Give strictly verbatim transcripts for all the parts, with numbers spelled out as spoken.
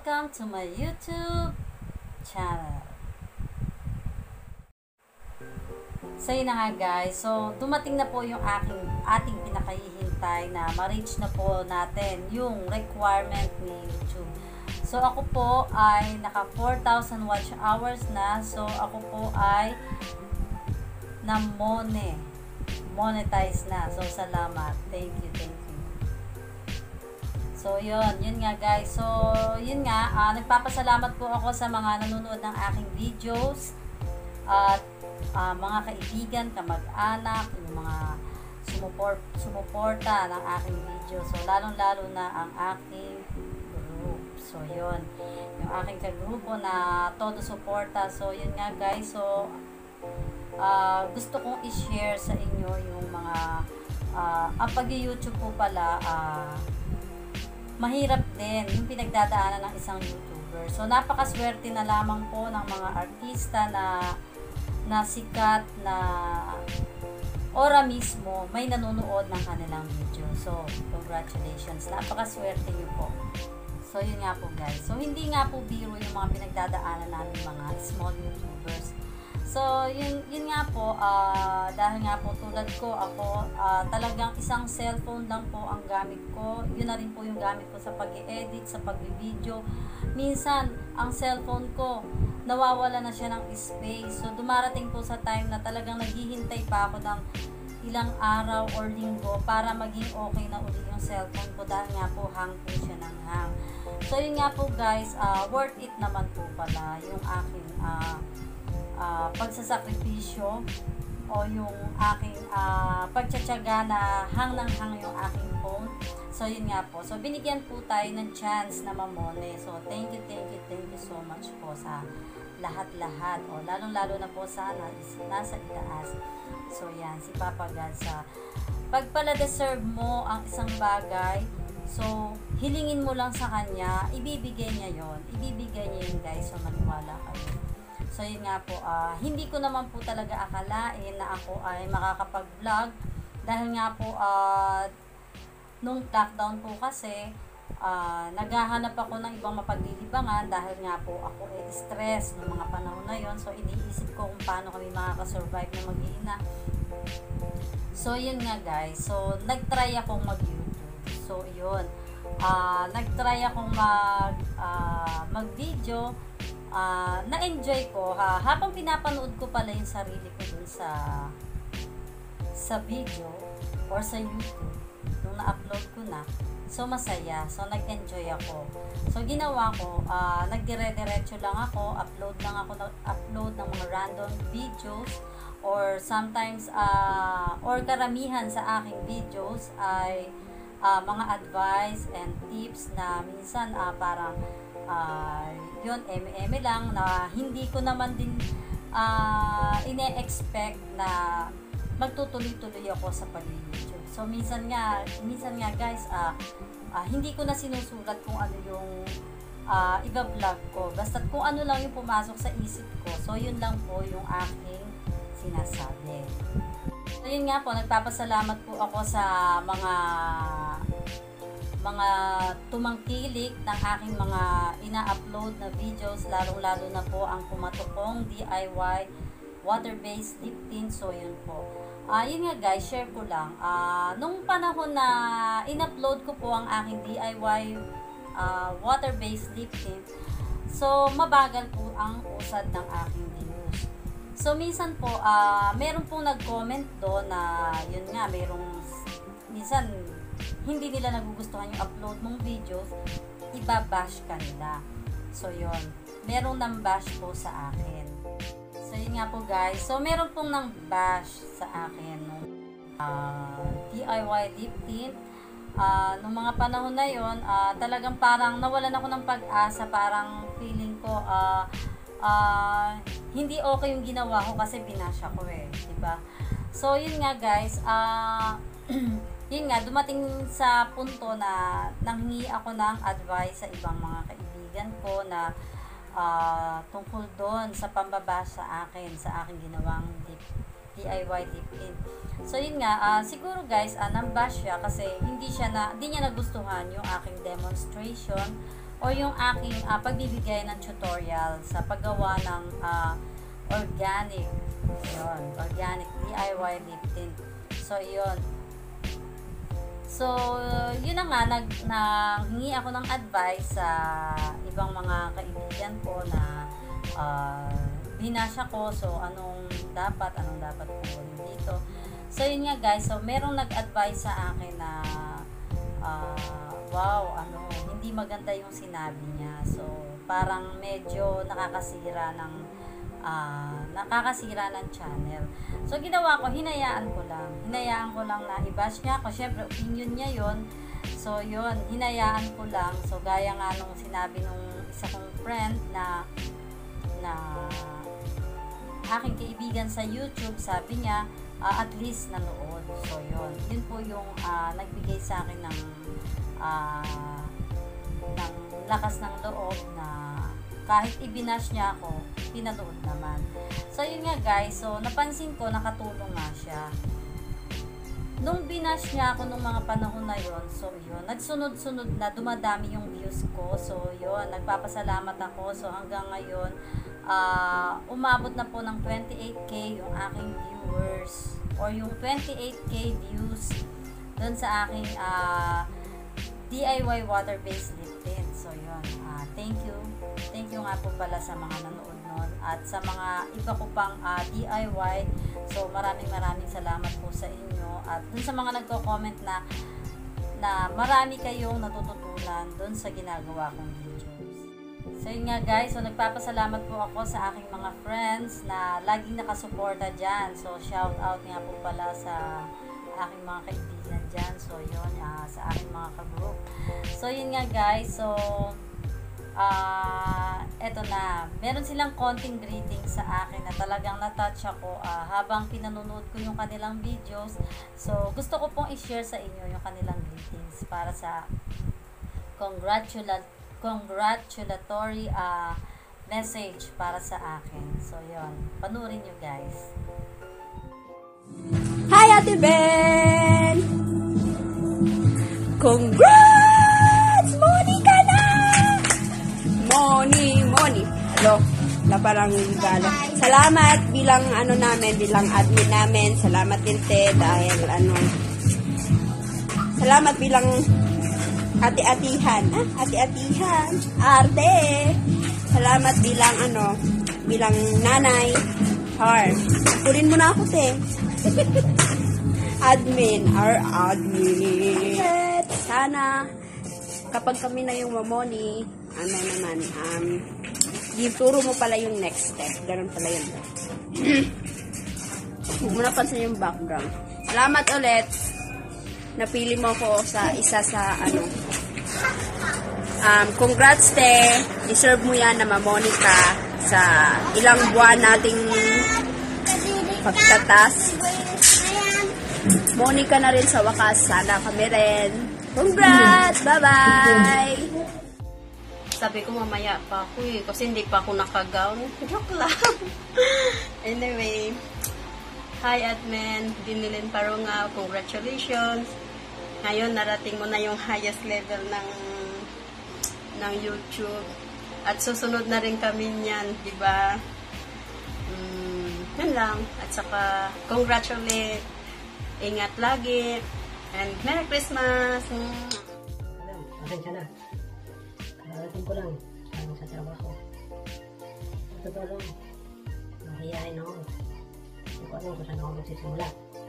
welcome to my YouTube channel. So yun na nga guys, so dumating na po yung aking, ating pinakahihintay na ma-reach na po natin yung requirement ni YouTube. So ako po ay naka four thousand watch hours na, so ako po ay na mone, monetize na. So salamat, thank you, thank you. So, yun. Yun nga, guys. So, yun nga. Uh, nagpapasalamat po ako sa mga nanonood ng aking videos. At uh, mga kaibigan, kamag-anak, yung mga sumuport, sumuporta ng aking video. So, lalong-lalo na ang aking group. So, yun. Yung aking kagrupo na todo suporta. So, yun nga, guys. So, uh, gusto kong i-share sa inyo yung mga uh, ang pag-YouTube po pala, ah, uh, mahirap din yung pinagdadaanan ng isang YouTuber. So, napakaswerte na lamang po ng mga artista na na sikat na ora mismo may nanonood ng kanilang video. So, congratulations. Napakaswerte niyo po. So, yun nga po guys. So, hindi nga po biro yung mga pinagdadaanan namin mga small YouTubers. So, yun, yun nga po, uh, dahil nga po tulad ko, ako, uh, talagang isang cellphone lang po ang gamit ko. Yun na rin po yung gamit ko sa pag-i-edit, sa pag-video. Minsan, ang cellphone ko, nawawala na siya ng space. So, dumarating po sa time na talagang naghihintay pa ako ng ilang araw or linggo para maging okay na uli yung cellphone ko dahil nga po hang po siya ng hang. So, yun nga po guys, uh, worth it naman po pala yung aking uh, Uh, pagsasakripisyo o yung aking uh, pagtsatsaga na hang ng hang yung aking phone. So yun nga po, so binigyan po tayo ng chance na mamone. So thank you, thank you, thank you so much po sa lahat-lahat, o lalong lalo na po sana is nasa itaas. So yan, si Papa God, sa pagpala-deserve mo ang isang bagay, so hilingin mo lang sa kanya, ibibigay niya yon, ibibigay niya yun guys. So maniwala kayo. So yun nga po, uh, hindi ko naman po talaga akalain na ako ay makakapag-vlog dahil nga po uh, nung lockdown po kasi uh, naghahanap ako ng ibang mapaglilibangan dahil nga po ako ay stress noong mga panahon na yon. So iniisip ko kung paano kami makakasurvive na mag-iina. So yun nga guys, so nagtry akong mag-YouTube. So yun, uh, nagtry akong mag, uh, mag-video. Uh, na-enjoy ko ha, habang pinapanood ko pala yung sarili ko dun sa sa video or sa YouTube nung na-upload ko na. So masaya, so nag-enjoy ako. So ginawa ko, uh, nagdire-diretso lang ako, upload lang ako, upload ng mga random videos or sometimes uh, or karamihan sa aking videos ay uh, mga advice and tips na minsan uh, parang Uh, yun, eme-eme lang na hindi ko naman din uh, ine-expect na magtutuloy-tuloy ako sa pag-YouTube. So, minsan nga, minsan nga guys, uh, uh, hindi ko na sinusulat kung ano yung uh, iba-vlog ko. Basta kung ano lang yung pumasok sa isip ko. So, yun lang po yung aking sinasabi. So, yun nga po, nagpapasalamat po ako sa mga mga tumangkilik ng aking mga ina-upload na videos, lalong-lalo na po ang pumatokong D I Y water-based lip tint. So yun po, uh, yun nga guys, share ko lang, uh, nung panahon na in-upload ko po ang aking D I Y uh, water-based lip tint, so mabagal po ang usad ng aking views. So minsan po, uh, meron pong nag-comment doon na yun nga, merong minsan hindi nila nagugustuhan yung upload mong videos, ibabash ka nila. So yun, merong nang bash po sa akin. So yun nga po guys, so meron pong nang bash sa akin nung uh, D I Y lip tint. Uh, nung mga panahon na yun, uh, talagang parang nawalan ako ng pag-asa, parang feeling ko uh, uh, hindi okay yung ginawa ko kasi binash ako eh, diba? So yun nga guys, ah uh, yun nga, dumating sa punto na nanghingi ako ng advice sa ibang mga kaibigan ko na uh, tungkol doon sa pambabash sa akin, sa aking ginawang D I Y lip tint. So yun nga, uh, siguro guys, uh, nambash siya kasi hindi siya na, hindi niya nagustuhan yung aking demonstration or yung aking uh, pagbibigay ng tutorial sa paggawa ng uh, organic, yun, organic D I Y lip tint. So, yun. So, yun na nga, nag, nanghingi ako ng advice sa ibang mga kaibigan ko na uh, binasya ko. So, anong dapat, anong dapat kunin dito. So, yun nga guys. So, merong nag-advise sa akin na uh, wow, ano, hindi maganda yung sinabi niya. So, parang medyo nakakasira ng uh, nakakasira ng channel. So, ginawa ko, hinayaan ko lang. Hinayaan ko lang na i-bash niya ako. Siyempre, opinion niya yon. So, yun, hinayaan ko lang. So, gaya nga nung sinabi nung isa kong friend na na aking kaibigan sa YouTube, sabi niya, uh, at least nanood. So, yun. Yun po yung uh, nagbigay sa akin ng uh, ng lakas ng loob na kahit ibinash niya ako, pinanood naman. So, yun nga guys. So, napansin ko, nakatulong nga siya. Nung binash niya ako nung mga panahon na yon, so, yun. Nagsunod-sunod na, dumadami yung views ko. So, yun. Nagpapasalamat ako. So, hanggang ngayon, uh, umabot na po ng twenty-eight K yung aking viewers. Or yung twenty-eight K views dun sa aking uh, D I Y water-based lip tint. So, yun. Uh, thank you. Thank you nga po pala sa mga nanood nun. At sa mga iba ko pang uh, D I Y. So, maraming maraming salamat po sa inyo. At dun sa mga nagko-comment na na marami kayong natututunan dun sa ginagawa kong videos. So, yun nga guys. So, nagpapasalamat po ako sa aking mga friends na laging nakasuporta dyan. So, shout out nga po pala sa aking mga kaibigan dyan. So, yun, uh, sa aking mga ka-group. So, yun nga guys. So, uh, eto na. Meron silang konting greetings sa akin na talagang na-touch ako uh, habang pinanonood ko yung kanilang videos. So, gusto ko pong i-share sa inyo yung kanilang greetings para sa congratula congratulatory uh, message para sa akin. So, yun. Panurin nyo guys. Hi, Ate Ben! Congrats! Moni ka na! Moni, Moni. Hello, na parang regalo. Salamat bilang ano namin, bilang admin namin. Salamat din, te, dahil ano, salamat bilang ati-atihan. Ah, ati-atihan. Arte. Salamat bilang ano, bilang nanay. Har. Kunin mo na ako, te. Admin, our admin. Sana kapag kami na yung mamoni, ano naman, um, ituro mo pala yung next step. Ganun pala yun. Huwag mo napansin yung background. Salamat ulit. Napili mo ko sa isa sa ano. Um, congrats, te. Deserve mo yan na mamoni ka sa ilang buwan nating pagtatas. Moni ka na rin sa wakas. Sana kami rin. Congrats! Bye-bye! Sabi ko mamaya pa ako eh. Kasi hindi pa ako nakagown. Joke lang. Anyway. Hi, admin. Dinilin Parungaw. Congratulations. Ngayon, narating mo na yung highest level ng ng YouTube. At susunod na rin kami niyan. Diba? Mm, yun lang. At saka, congratulate. Ingat lagi. And Merry Christmas! Alam, pasensya na. Kararating ko lang. Alam sa trabaho. Ito ba lang? Mahihayin ako. Hindi ko alam kung saan ako magsisimula.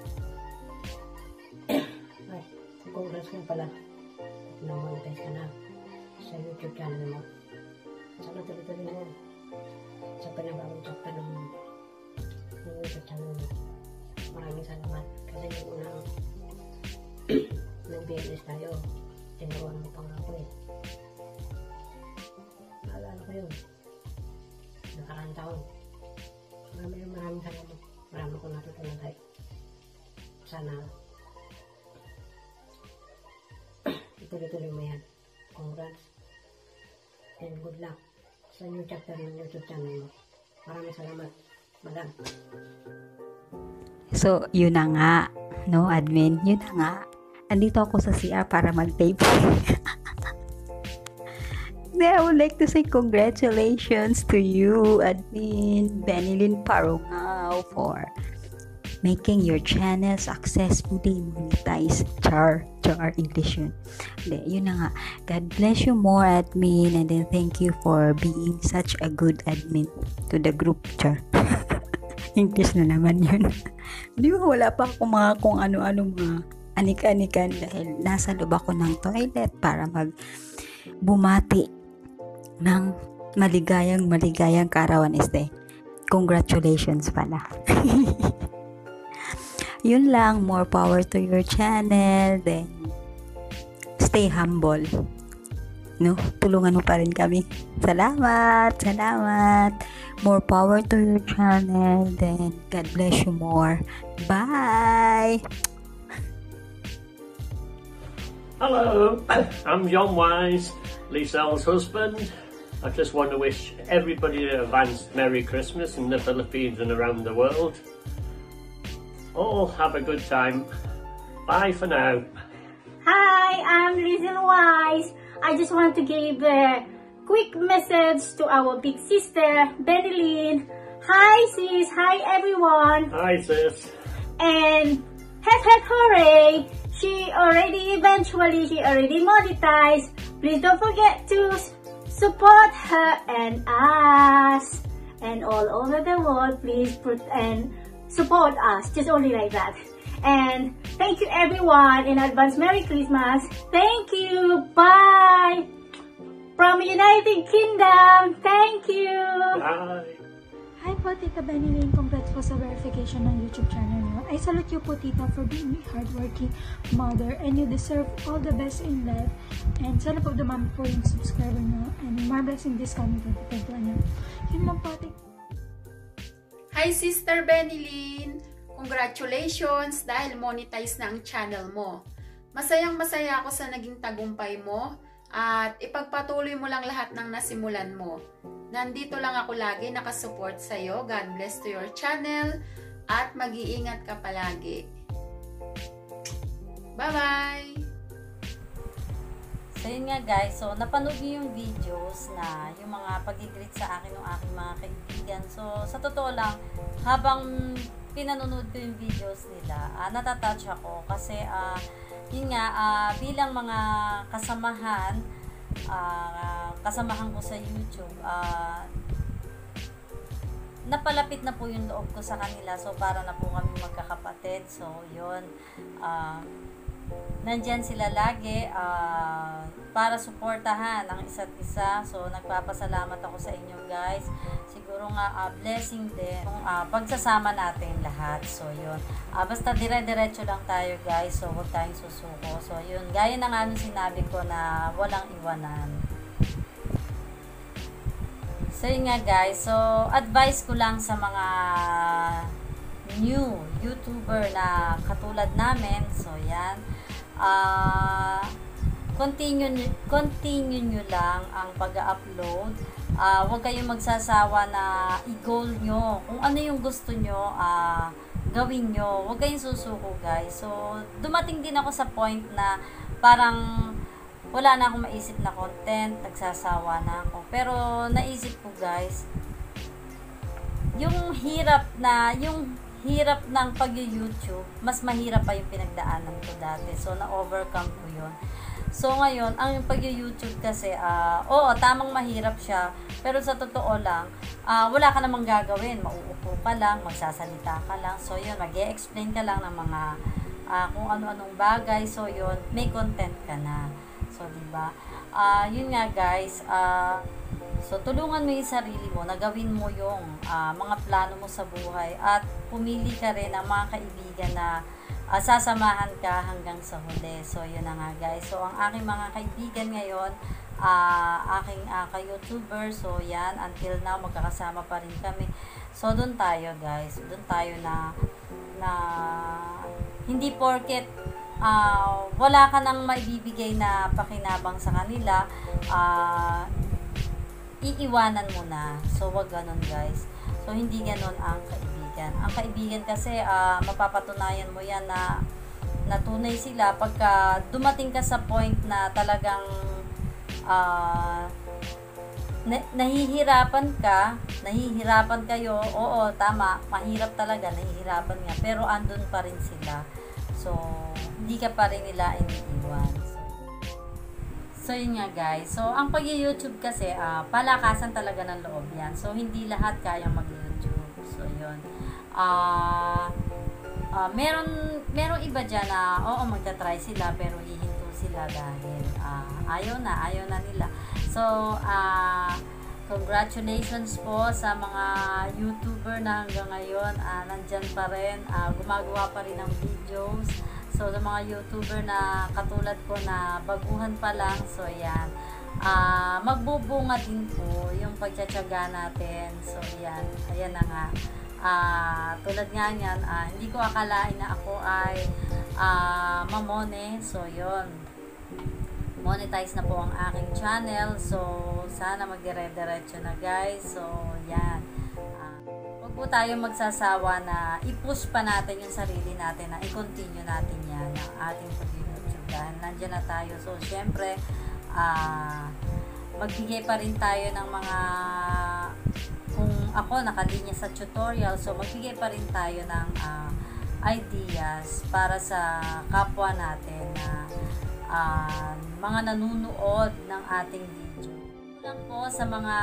Ay, congrats mo pala. Na-monetize ka na sa YouTube channel mo. Sana tuloy-tuloy mo sa panibagong chapter ng YouTube channel mo. Maraming salamat. Kasi yung unang nag-B L S tayo, tinuruan mo pang ako eh. Naalala ko yun. Nakaraan taon. Maraming maraming salamat. Marami ko natutunan tayo. Sana ituloy-tuloy mo yan. Congrats. And good luck sa new chapter ng YouTube channel mo. Maraming salamat. Madam. So, yun na nga, no, admin, yun na nga. Andito ako sa C R para mag-tape. I would like to say congratulations to you, Admin Benilyn Parungao, for making your channel successfully monetized. Char, char, English yun. Hindi, yun na nga. God bless you more, Admin, and then thank you for being such a good admin to the group. Char. English na naman yun. Di ba wala pa ako mga kung ano-ano mga anik-anikan dahil nasa loob ako ng toilet para mag bumati ng maligayang maligayang kaarawan este. Congratulations pala. Yun lang, more power to your channel, then stay humble. No, tulungan mo pa rin kami. Salamat, salamat. More power to your channel, then God bless you more. Bye. Hello, I'm John Wise, Liselle's husband. I just want to wish everybody an advanced Merry Christmas in the Philippines and around the world. All have a good time. Bye for now. Hi, I'm Lizel Wise. I just want to give a quick message to our big sister, Benilyn. Hi sis, hi everyone. Hi sis. And hep hep hooray! She already, eventually, she already monetized. Please don't forget to support her and us. And all over the world, please put and support us. Just only like that. And thank you everyone. In advance, Merry Christmas. Thank you. Bye. From United Kingdom. Thank you. Bye. Hi po, Tita Benilyn. Congrats po sa verification ng YouTube channel niyo. I salute you po, Tita, for being a hardworking mother and you deserve all the best in life. And sana po dumami po yung subscriber niyo and more blessing this coming twenty twenty-one niyo. Yun lang po, Tita. Hi, Sister Benilyn! Congratulations dahil monetize na ang channel mo. Masayang masaya ako sa naging tagumpay mo at ipagpatuloy mo lang lahat ng nasimulan mo. Nandito lang ako lagi nakasupport sa'yo. God bless to your channel at mag-iingat ka palagi. Bye-bye! So yun nga guys, so napanood niyo yung videos na yung mga pag-greet sa akin ng aking mga kaibigan. So sa totoo lang, habang pinanonood ko yung videos nila, uh, natatouch ako kasi uh, yun nga, uh, bilang mga kasamahan, uh, kasamahan ko sa YouTube, uh, napalapit na po yung loob ko sa kanila. So para na po kami magkakapatid. So yun, uh, nandyan sila lagi uh, para suportahan ang isa't isa. So nagpapasalamat ako sa inyo guys. Siguro nga uh, blessing din kung uh, pagsasama natin lahat. So yun, uh, basta dire-diretso lang tayo guys. So huwag tayong susuko. So yun, gaya na nga nung sinabi ko na walang iwanan. So yun nga guys, so advice ko lang sa mga new YouTuber na katulad namin. So yan, uh, continue, continue nyo lang ang pag-upload. Uh, huwag kayong magsasawa na i-goal nyo. Kung ano yung gusto nyo, uh, gawin nyo. Huwag kayong susuko guys. So dumating din ako sa point na parang wala na akong maisip na content, nagsasawa na ako. Pero naisip ko guys, yung hirap na, yung hirap ng pag-YouTube, mas mahirap pa yung pinagdaanan ko dati. So na-overcome ko yun. So ngayon, ang pag-YouTube kasi, uh, oo, tamang mahirap siya, pero sa totoo lang, uh, wala ka namang gagawin. Mauupo ka lang, magsasalita ka lang. So yun, mag-e-explain ka lang ng mga uh, kung ano-anong bagay. So yun, may content ka na. So, diba? Uh, yun nga guys, uh, so tulungan mo yung sarili mo, nagawin mo yung uh, mga plano mo sa buhay at pumili ka rin ng mga kaibigan na uh, sasamahan ka hanggang sa huli. So, yun na nga guys. So, ang aking mga kaibigan ngayon, uh, aking uh, ka-YouTuber, so yan, until now, magkakasama pa rin kami. So, dun tayo guys, dun tayo na, na hindi porket Uh, wala ka nang maibibigay na pakinabang sa kanila, uh, iiwanan mo na. So wag ganun guys. So hindi ganun ang kaibigan. Ang kaibigan kasi uh, mapapatunayan mo yan na natunay sila pagka dumating ka sa point na talagang uh, na- nahihirapan ka, nahihirapan kayo, oo, tama, mahirap talaga, nahihirapan nga, pero andun pa rin sila. So, hindi ka pa rin nila iniiwan. So, so yun nga guys. So, ang pag-YouTube kasi, uh, palakasan talaga ng loob yan. So, hindi lahat kayang mag-YouTube. So, yun. Ah... Uh, Uh, meron merong iba dyan na oo magta-try sila pero hihinto sila dahil uh, ayaw na, ayaw na nila. So, uh, congratulations po sa mga YouTuber na hanggang ngayon uh, nandyan pa rin, uh, gumagawa pa rin ng videos. So, sa mga YouTuber na katulad ko na baguhan pa lang, so yan, uh, magbubunga din po yung pagtsatsaga natin. So, yan, ayan na nga. Uh, tulad nga niyan, uh, hindi ko akalain na ako ay uh, mamone. So, yon, monetize na po ang aking channel. So, sana magdire-diretso na guys. So, yan. Uh, huwag po tayo magsasawa na i-push pa natin yung sarili natin, na i-continue natin yan, ang ating pag-YouTube. Dahil nandiyan na tayo. So, syempre, uh, magbigay pa rin tayo ng mga, kung ako nakalinya sa tutorial, so magbigay pa rin tayo ng uh, ideas para sa kapwa natin na uh, mga nanunood ng ating video. Lang po sa mga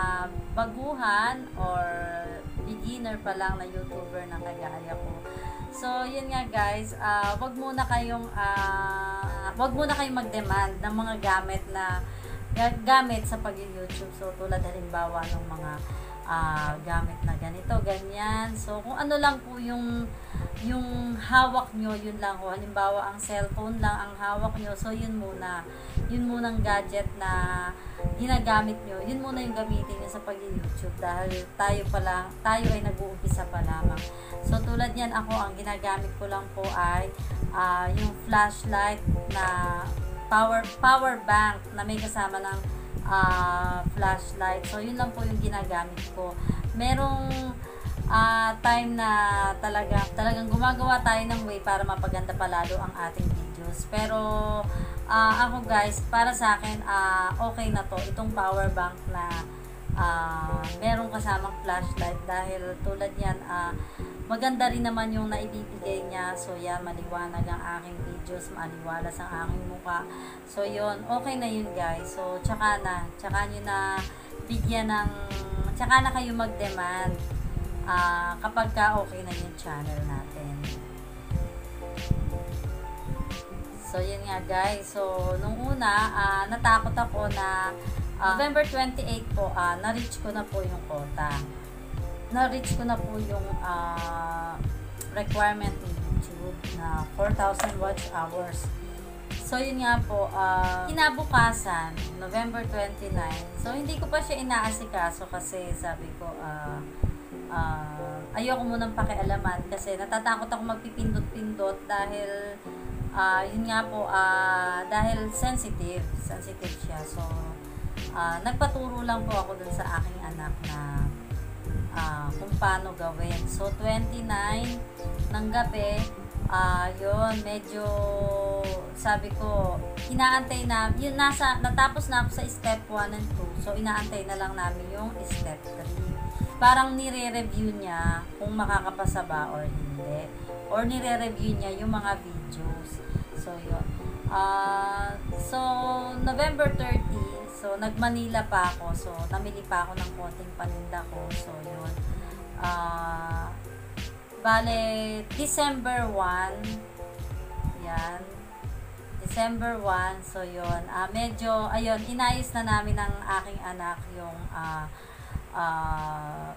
baguhan or beginner pa lang na YouTuber na kagaya ko. So, yun nga guys, uh, wag muna kayong uh, wag muna kayong mag-demand ng mga gamit na gamit sa pag-YouTube. So, tulad halimbawa ng mga uh, gamit na ganito, ganyan. So, kung ano lang po yung yung hawak nyo, yun lang ho. Halimbawa, ang cellphone lang ang hawak nyo. So, yun muna. Yun munang gadget na ginagamit nyo. Yun muna yung gamitin nyo sa pag-YouTube. Dahil tayo pa lang, tayo ay nag-uumpisa pa lamang. So, tulad yan, ako, ang ginagamit ko lang po ay uh, yung flashlight na power power bank na may kasama ng uh, flashlight. So, yun lang po yung ginagamit ko. Merong uh, time na talaga, talagang gumagawa tayo ng way para mapaganda pa lalo ang ating videos. Pero, uh, ako guys, para sa akin, uh, okay na to. Itong power bank na uh, merong kasamang flashlight dahil tulad yan, uh, maganda rin naman yung naibibigay niya. So, yan, maliwanag ang aking videos, maliwalas ang aking mukha. So, yun, okay na yun guys. So, tsaka na, tsaka nyo na bigyan ng, tsaka na kayo mag-demand uh, kapag ka okay na yung channel natin. So, yun nga guys. So, nung una, uh, natakot ako na uh, November twenty-eighth po, uh, na-reach ko na po yung quota. Na-reach ko na po yung uh, requirement ni YouTube na four thousand watch hours. So, yun nga po, uh, kinabukasan, November twenty-ninth. So, hindi ko pa siya inaasikaso kasi sabi ko, uh, uh, ayoko munang pakialaman kasi natatakot ako magpipindot-pindot dahil, uh, yun nga po, uh, dahil sensitive, sensitive siya. So, uh, nagpaturo lang po ako dun sa aking anak na Uh, kung paano gawin. So, twenty-nine ng gabi, uh, yun, medyo, sabi ko, inaantay na, yun, nasa, natapos na ako sa step one and two. So, inaantay na lang namin yung step three. Parang nire-review niya kung makakapasa ba or hindi. Or nire-review niya yung mga videos. So, yun. Uh, so, November thirtieth, so, nag-Manila pa ako. So, namili pa ako ng konting paninda ko. So, yun. Uh, bale, December first. Yan. December first. So, yun. Uh, medyo, ayun, inayos na namin ng aking anak yung uh, uh,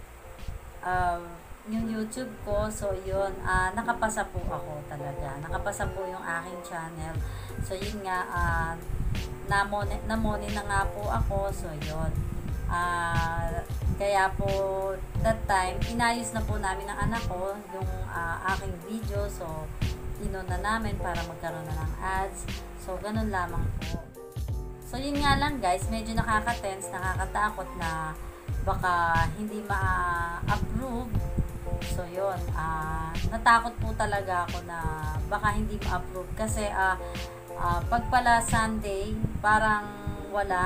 uh, yung YouTube ko. So, yun. Uh, nakapasa po ako talaga. Nakapasa po yung aking channel. So, yun nga, uh, namone namone na nga po ako. So, yun. Uh, kaya po, that time, inayos na po namin ng anak ko yung uh, aking video. So, inon na namin para magkaroon na ng ads. So, ganun lamang po. So, yun nga lang guys, medyo nakaka-tense, nakakatakot na baka hindi ma-approve. So, yun. Uh, natakot po talaga ako na baka hindi ma-approve kasi uh, uh, pag pala Sunday, parang wala.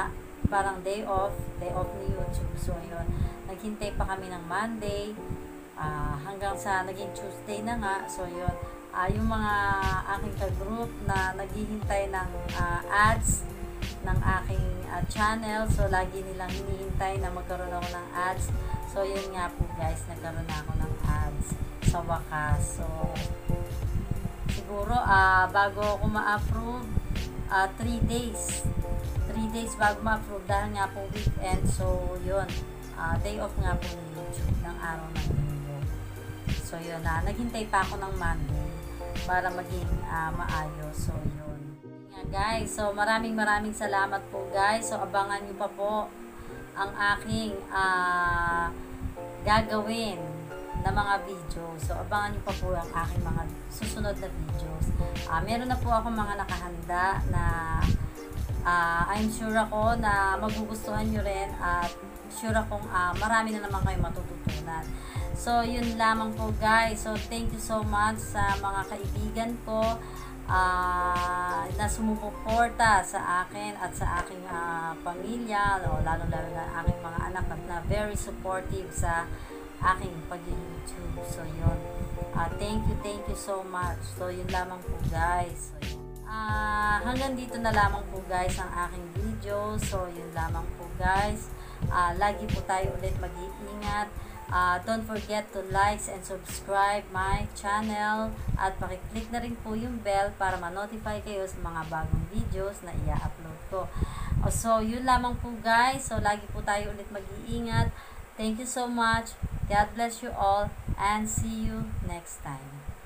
parang day off, day off ni YouTube. So, yun, naghintay pa kami ng Monday, uh, hanggang sa naging Tuesday na nga. So, yun, uh, yung mga aking ka-group na naghihintay ng uh, ads ng aking uh, channel. So, lagi nilang hinihintay na magkaroon ako ng ads. So, yun nga po guys, nagkaroon na ako ng ads sa wakas. So, siguro, uh, bago ako ma-approve, uh, three days. three days bago ma-approve dahil nga po weekend. So, yun, uh, day off nga po ni YouTube ng araw ng linggo. So, yun na. Uh, naghintay pa ako ng Monday para maging uh, maayos. So, yun. Nga guys, so maraming maraming salamat po guys. So, abangan nyo pa po ang aking uh, gagawin na mga video. So, abangan nyo pa po ang aking mga susunod na videos. Uh, meron na po ako mga nakahanda na uh, I'm sure ako na magugustuhan nyo rin at sure akong uh, marami na naman kayo matututunan. So, yun lamang po guys. So, thank you so much sa mga kaibigan ko uh, na sumuporta sa akin at sa aking uh, pamilya, o lalo-lalo na aking mga anak na, na very supportive sa aking pag-YouTube. So, yun. Uh, thank you, thank you so much. So, yun lamang po guys. So, yun. Uh, hanggang dito na lamang po guys ang aking video. So, yun lamang po guys. Uh, lagi po tayo ulit mag-iingat. Uh, don't forget to like and subscribe my channel at pakiclick na rin po yung bell para ma-notify kayo sa mga bagong videos na i-upload ko. Uh, so, yun lamang po guys. So, lagi po tayo ulit mag-iingat. Thank you so much. God bless you all and see you next time.